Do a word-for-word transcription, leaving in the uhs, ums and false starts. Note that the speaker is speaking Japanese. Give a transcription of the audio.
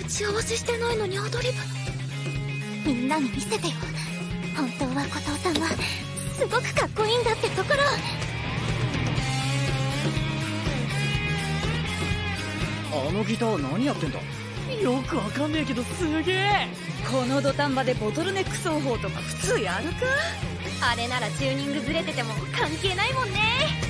ち合わせしてないのにアドリブ。みんなに見せてよ。本当は後藤さんはすごくかっこいいんだってところ。 あのギター何やってんだ。 よくわかんねえけどすげえ。 この土壇場でボトルネック奏法とか普通やるか。 あれならチューニングずれてても関係ないもんね。